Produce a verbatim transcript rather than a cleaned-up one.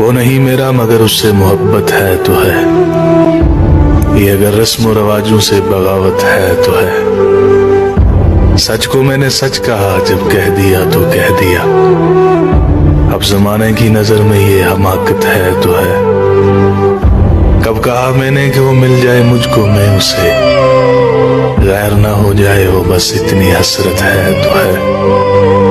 वो नहीं मेरा मगर उससे मोहब्बत है तो है, ये अगर रस्म रवाजों से बगावत है तो है। सच को मैंने सच कहा जब कह दिया तो कह दिया, अब जमाने की नजर में ये हमाकत है तो है। कब कहा मैंने कि वो मिल जाए मुझको मैं उसे, गैर ना हो जाए वो बस इतनी हसरत है तो है।